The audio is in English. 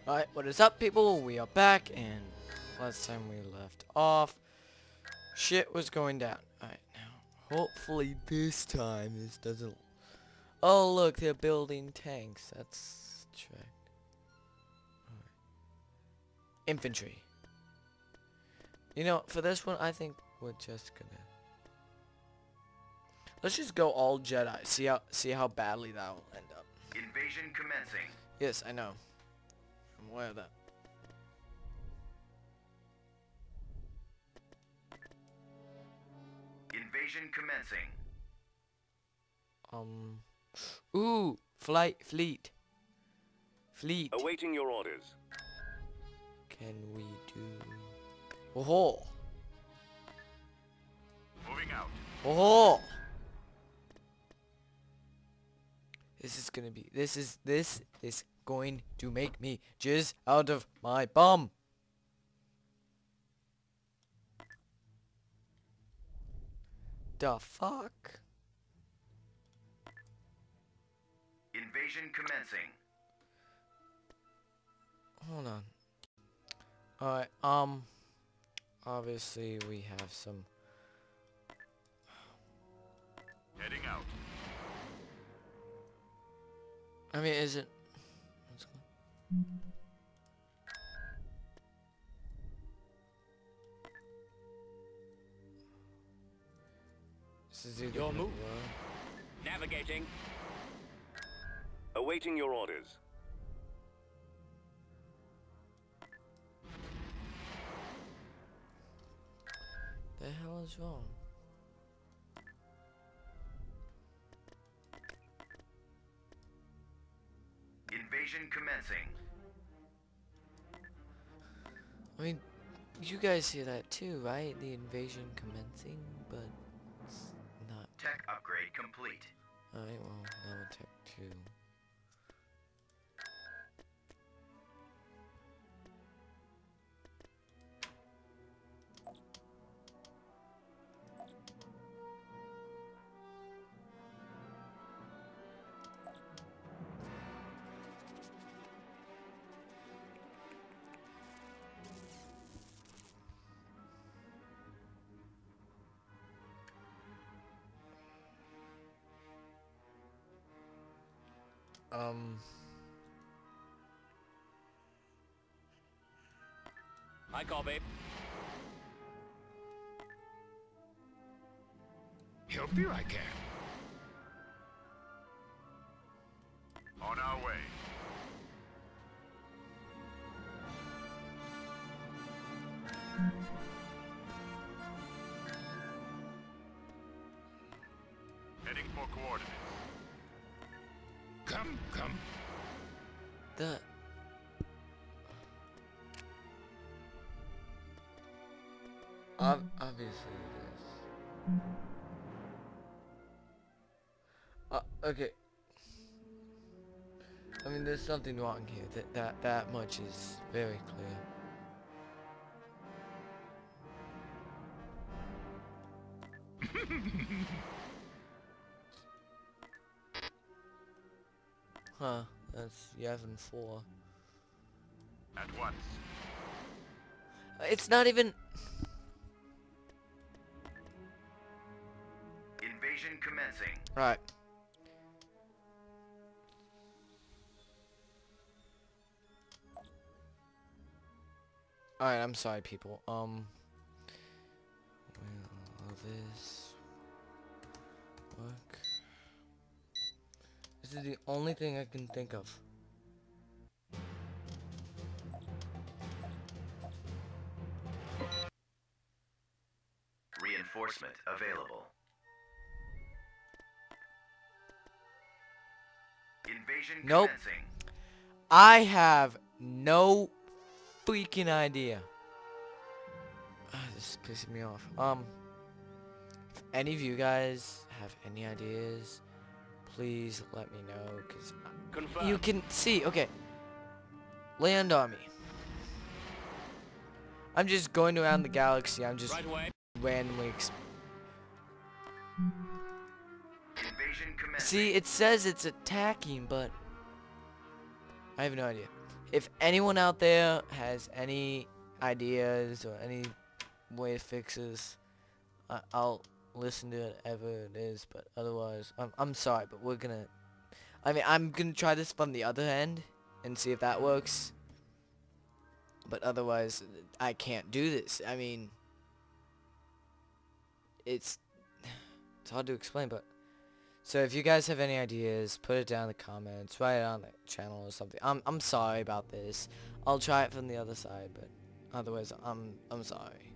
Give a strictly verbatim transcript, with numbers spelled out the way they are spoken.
Alright, what is up, people? We are back, and last time we left off, shit was going down. Alright, now, hopefully this time this doesn't... Oh, look, they're building tanks. That's checked. Alright. Infantry. You know, for this one, I think we're just gonna... Let's just go all Jedi. See how, see how badly that will end up. Invasion commencing. Yes, I know. I'm aware of that. Invasion commencing. Um. Ooh, flight, fleet, fleet. Awaiting your orders. Can we do? Oh, Moving out. oh. This is gonna be. This is this is going to make me jizz out of my bum. The fuck? Invasion commencing. Hold on. Alright, um obviously we have some Heading out. I mean is it let's go. This is either Your gonna move. work. Navigating. Awaiting your orders. The hell is wrong? Invasion commencing. I mean, you guys hear that too, right? The invasion commencing, but it's not. Tech upgrade complete. Alright, well, now we'll tech two. Um. I copy. Help you I can. On our way. Heading for coordinates. Come, come. The. Ob obviously it is. Uh, okay. I mean, there's something wrong here. That that that much is very clear. Huh? That's Yavin four. At once. It's not even. Invasion commencing. Right. Alright, I'm sorry, people. Um. Will this work? This is the only thing I can think of. Reinforcement available. Invasion Nope. commencing. I have no freaking idea. Ah, this is pissing me off. Um, if any of you guys have any ideas, please let me know, because Confirm. you can see, okay, land army. I'm just going around the galaxy, I'm just Right away. randomly exp Invasion commencing. See, it says it's attacking, but I have no idea. if anyone out there has any ideas or any way to fix this, I I'll listen to it ever it is, but otherwise, I'm, I'm sorry, but we're gonna, I mean, I'm gonna try this from the other end and see if that works, but otherwise, I can't do this. I mean, it's, it's hard to explain, but, so if you guys have any ideas, put it down in the comments, write it on the channel or something. I'm, I'm sorry about this. I'll try it from the other side, but otherwise, I'm, I'm sorry.